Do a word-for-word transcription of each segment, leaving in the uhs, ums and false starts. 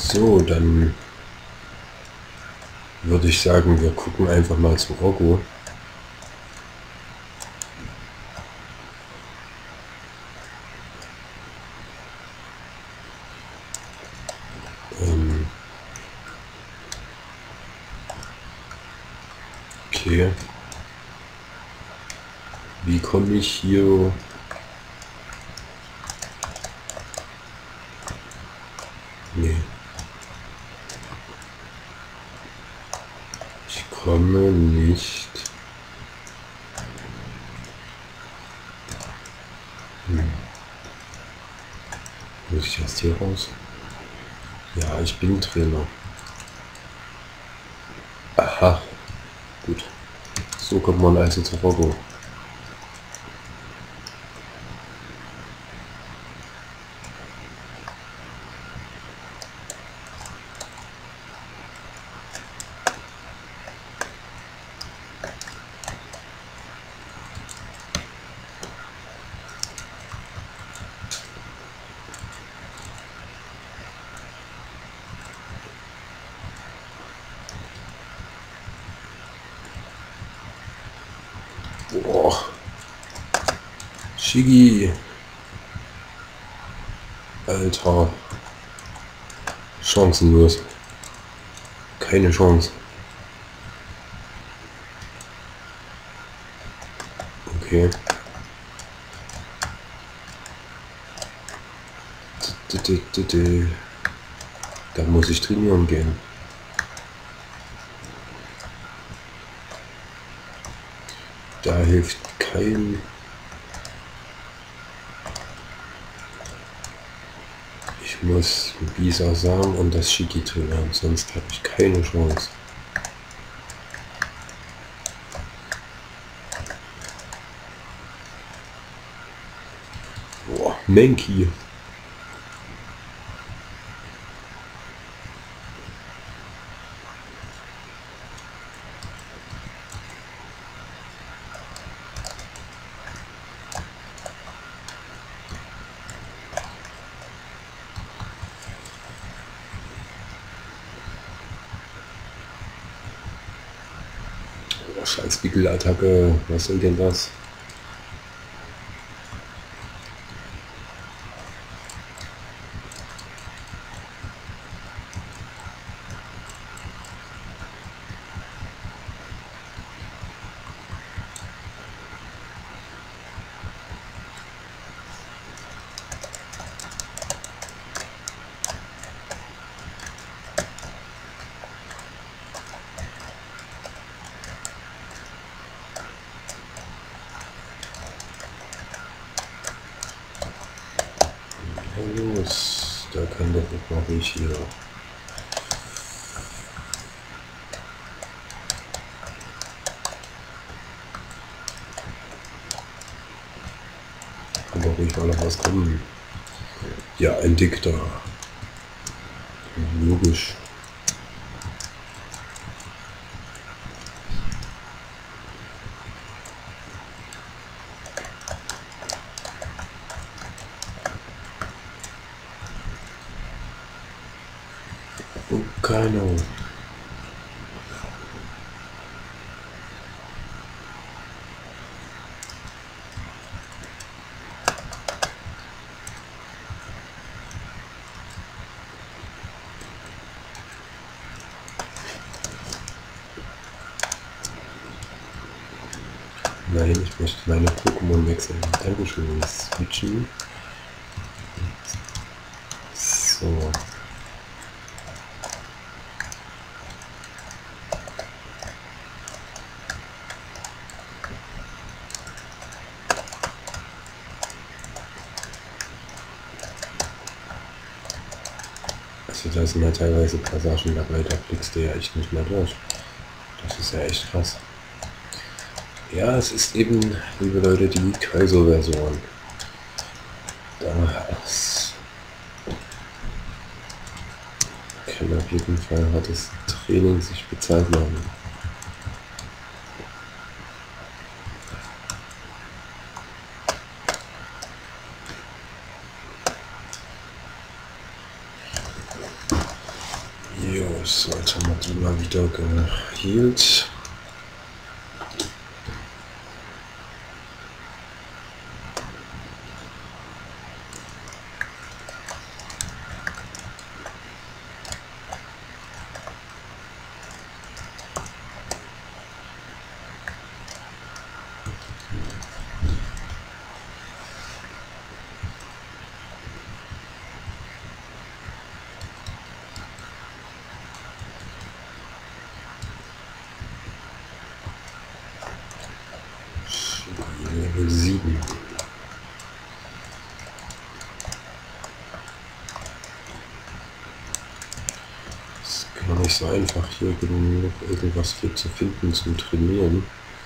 So, dann würde ich sagen, wir gucken einfach mal zu Rocco. Ähm okay. Wie komme ich hier? Nee. Ich komme nicht. Hm. Muss ich erst hier raus? Ja, ich bin Trainer. Aha. Gut. So kommt man also zu Rocco. Boah. Shiggy. Alter. Chancenlos. Keine Chance. Okay. Da muss ich trainieren gehen. Da hilft kein... Ich muss Bisasam und das Shiki trainieren, sonst habe ich keine Chance. Boah, Menki. Oh, scheiß Bickel-Attacke, was soll denn das? Los, da kann doch noch mal ruhig hier. Kann doch ruhig mal noch was kommen. Ja, ein Dikter. Logisch. Oh, keine Ahnung. Nein, ich möchte meine Pokémon wechseln. Dankeschön, switchen. So. Also da sind ja teilweise Passagen dabei, da blickst du ja echt nicht mehr durch. Das ist ja echt krass. Ja, es ist eben, liebe Leute, die Kaizo-Version. Das kann auf jeden Fall hartes Training sich bezahlt machen. So, jetzt haben wir die mal wieder gehealt. Level sieben. Es ist gar nicht so einfach, hier genug irgendwas für zu finden zum Trainieren.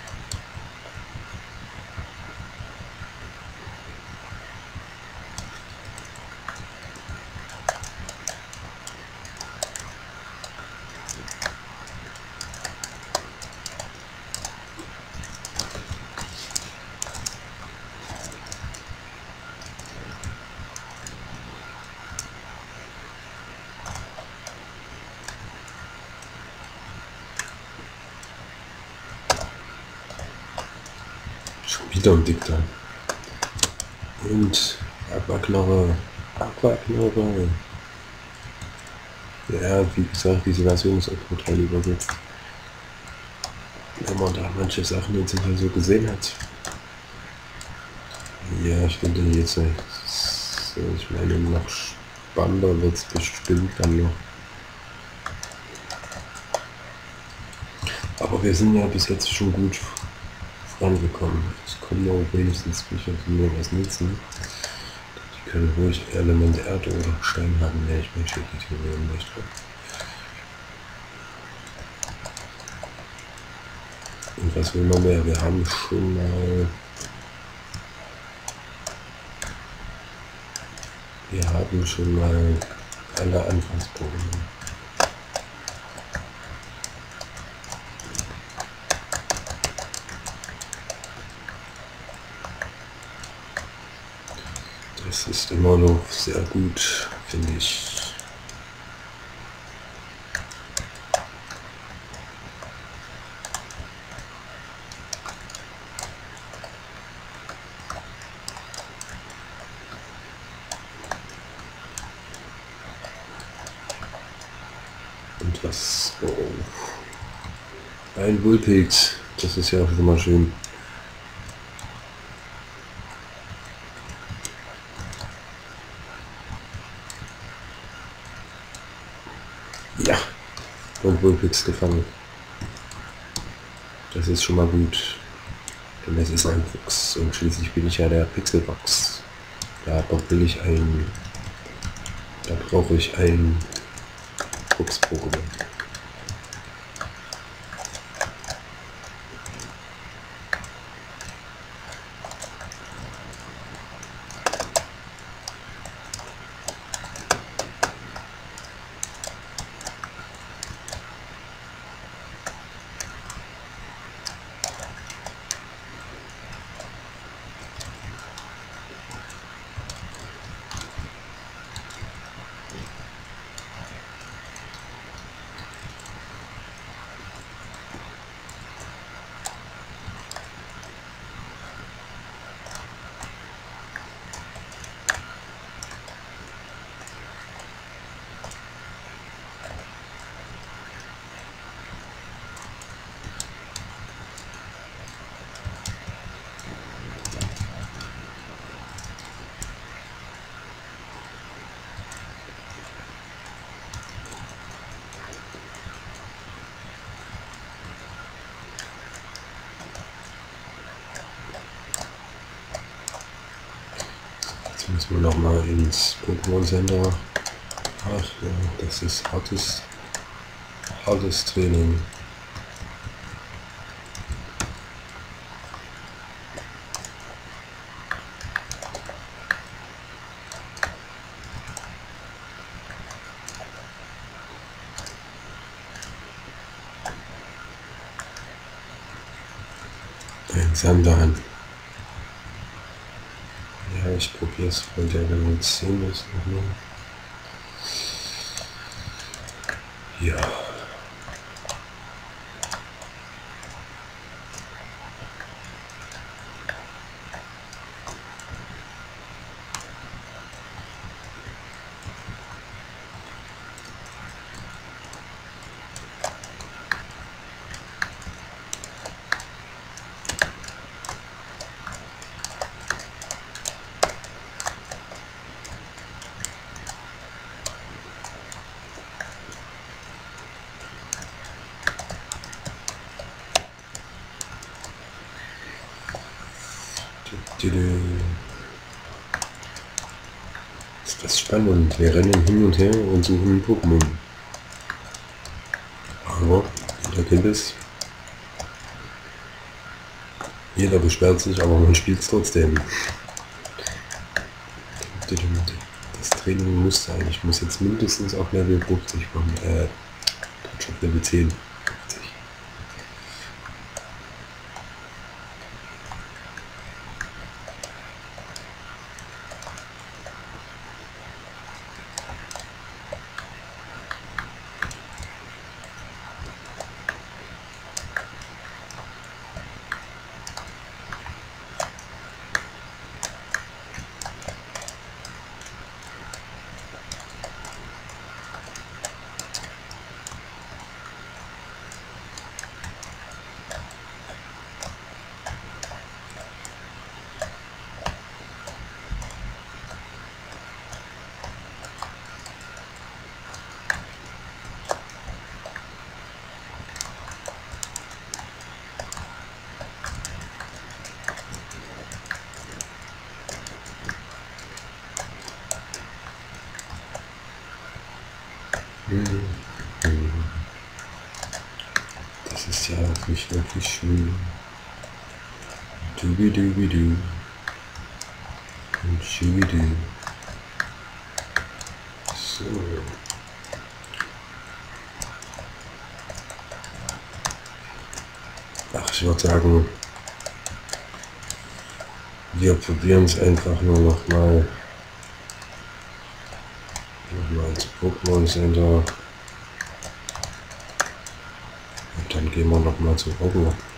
Schon wieder ein Dickter. Und Aquaknarre. Aquaknarre. Ja, wie gesagt, diese Version ist auch total übersetzt. Wenn man da manche Sachen jetzt nicht mehr so gesehen hat. Ja, ich finde jetzt, ich meine, noch spannender wird es bestimmt dann noch. Aber wir sind ja bis jetzt schon gut vorangekommen. Es kommen auch wenigstens Bücher, die mir was nutzen. Die können ruhig Elemente Erde oder Stein haben, wenn ich mich editieren möchte. Und was will man mehr? Wir haben schon mal... Wir haben schon mal alle Anfangspunkte. Das ist immer noch sehr gut, finde ich. Und was? Oh. Ein Vulpix, das ist ja auch immer schön. Ja, und Vulpix gefangen. Das ist schon mal gut. Denn es ist ein Fuchs und schließlich bin ich ja der Pixelbox. Da will ich ein... Da brauche ich ein Fuchs-Pokémon. Jetzt müssen wir noch mal ins Pokémon Center. Ach ja, das ist hartes, hartes Training. Ein Sandan. Ja, ich probiere es, weil der Level zehn ist nochmal. Ja. Ist das spannend. Wir rennen hin und her und suchen Pokémon. Aber jeder kennt es. Jeder beschwert sich, aber man spielt es trotzdem. Das Training müsste eigentlich, muss jetzt mindestens auf Level fünfzig kommen. Äh, schon Level zehn. Das ist ja auch nicht wirklich schön. Dubidubidu. Und schubidu. So. Ach, ich würde sagen, wir probieren es einfach nur noch mal. Noch mal zu Pokémon Center. Und dann gehen wir noch mal zu Hogwarts.